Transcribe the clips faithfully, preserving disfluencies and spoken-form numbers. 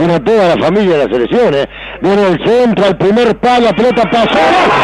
sino a toda la familia de la selección. ¿eh? Viene el centro, al primer palo, la pelota pasó.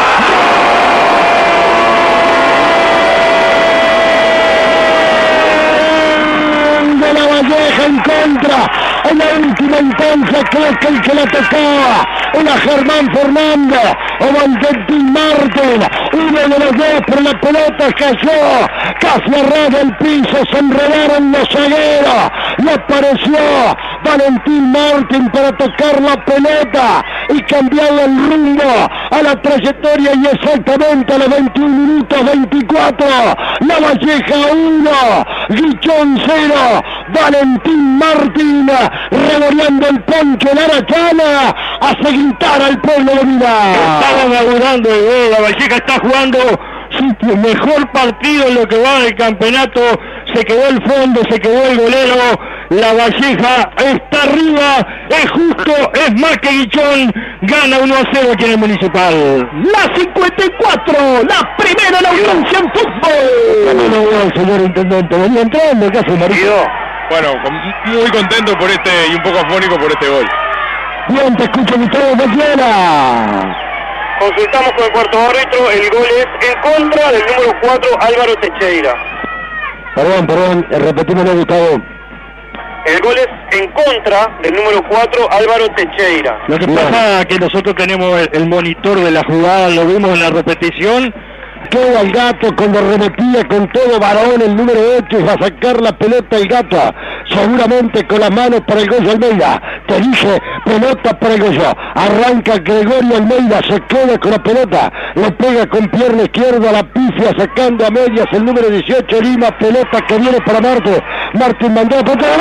De la Valleja en contra. En la última instancia creo que el que la tocaba era Germán Fernández o Valentín Martín, uno de los dos, pero la pelota cayó casi a ras del piso, se enredaron los zagueros y apareció Valentín Martín para tocar la pelota y cambiarle el rumbo a la trayectoria, y exactamente a los veintiún minutos veinticuatro, la Valleja uno, Guichón cero, Valentín Martín revoleando el poncho en Aracana, hace gritar al pueblo de Milán. Estaba inaugurando el gol, la Valleja está jugando su mejor partido en lo que va del campeonato, se quedó el fondo, se quedó el golero, la Valleja está arriba, es justo, es más que Guichón, gana uno a cero aquí en el Municipal. La cincuenta y cuatro, la primera en la audiencia en fútbol. Camino gol, señor intendente, venía entrando, ¿qué hace, marido? Bueno, muy contento por este y un poco afónico por este gol. Bien, te escucho, Gustavo Maciera. Consultamos con el cuarto árbitro, el gol es en contra del número cuatro, Álvaro Teixeira. Perdón, perdón, repetímelo, Gustavo. El gol es en contra del número cuatro, Álvaro Teixeira. Lo que pasa es que nosotros tenemos el, el monitor de la jugada, lo vimos en la repetición. Queda el Gato cuando remetía con todo varón el número ocho, y va a sacar la pelota el Gato, seguramente con las manos para el Goyo Almeida. Te dije, pelota para el Goyo. Arranca Gregorio Almeida, se queda con la pelota, le pega con pierna izquierda a la pifia, sacando a medias el número dieciocho Lima, pelota que viene para Martín. Martín mandó a pelota.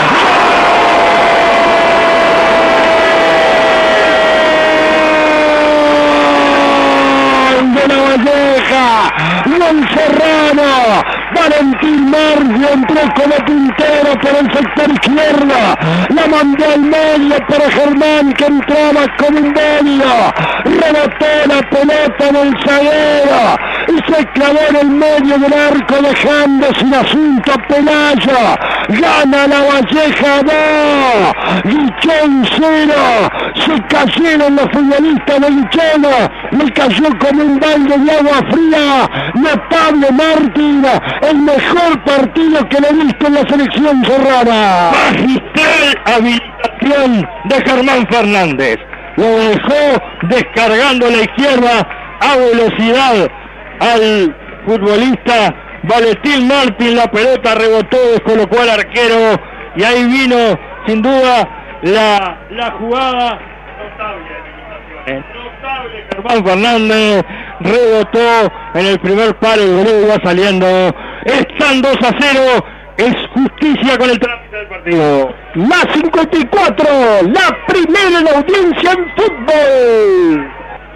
De la Valleja, Juan Serrano, Valentín Martín entró como puntero por el sector izquierdo, la mandó al medio para Germán, que entraba como un medio, rebotó la pelota del zaguero y se clavó en el medio del arco, dejando sin asunto a Pelayo. Gana la Valleja dos, Guichón cero, se cayeron los futbolistas de Guichón, le cayó como un balde de agua fría, notable Martín, el mejor partido que le he visto en la selección serrana. Magistral habilitación de Germán Fernández, lo dejó descargando a la izquierda a velocidad al futbolista Valentín Martín, la pelota rebotó, descolocó al arquero y ahí vino sin duda la, la jugada notable. Notable Germán Fernández, rebotó en el primer palo, el golero iba saliendo. Están dos a cero, es justicia con el trámite del partido. La cincuenta y cuatro, la primera en la audiencia en fútbol.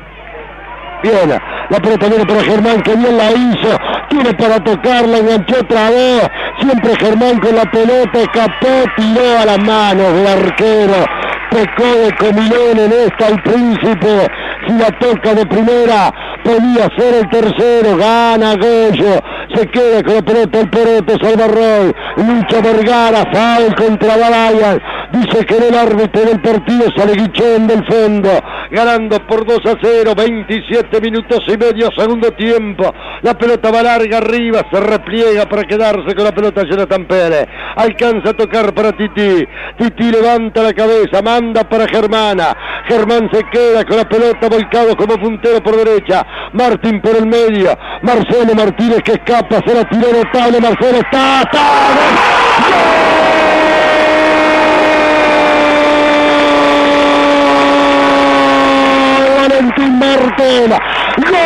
Bien, la pelota viene para Germán, que bien la hizo, tiene para tocarla, enganchó otra vez, siempre Germán con la pelota, escapó, tiró a las manos del arquero, pecó de comilón en esta el Príncipe, si la toca de primera, podía ser el tercero, gana Goyo, se queda con la pelota el Poroto, Salvarroy, lucha Vergara, foul contra Balayan, dice que en el árbitro del partido sale Guichón del fondo, ganando por dos a cero, veintisiete minutos y medio, segundo tiempo, la pelota va larga arriba, se repliega para quedarse con la pelota Jonathan Pérez, alcanza a tocar para Tití, Tití levanta la cabeza, manda para Germana, Germán se queda con la pelota volcado como puntero por derecha, Martín por el medio, Marcelo Martínez que escapa, se la tiró notable, Marcelo está, está, Valentín Martín, ¡gol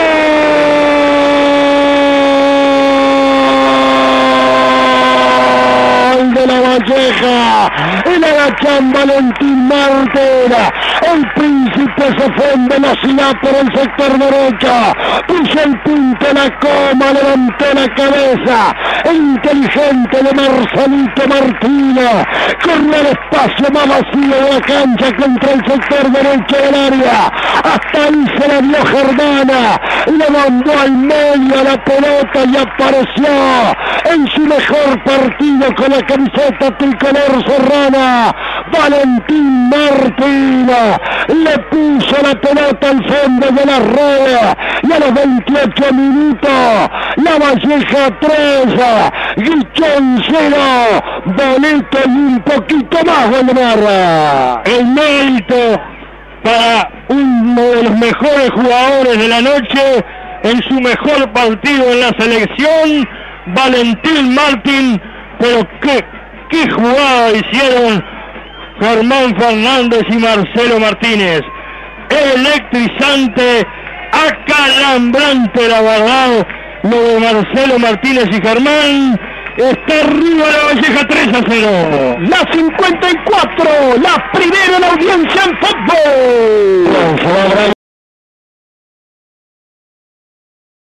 de la Valleja! El agachán Valentín Martín El Príncipe se fue en velocidad por el sector derecho. Puso el punto en la coma, levantó la cabeza. El inteligente de Marcelito Martínez corrió al espacio más vacío de la cancha contra el sector derecho del área. Hasta ahí se la dio Germana. Le mandó al medio la pelota y apareció en su mejor partido con la camiseta tricolor serrana. Valentín Martín le puso la pelota al fondo de la red y a los veintiocho minutos La Valleja tres, Guichón cero, Boleto y un poquito más, Waldemar. El mérito para uno de los mejores jugadores de la noche en su mejor partido en la selección, Valentín Martín. Pero qué, qué jugada hicieron Germán Fernández y Marcelo Martínez. Electrizante, acalambrante, la verdad, lo de Marcelo Martínez y Germán. Está arriba La Valleja tres a cero. La cincuenta y cuatro, la primera en la audiencia en fútbol.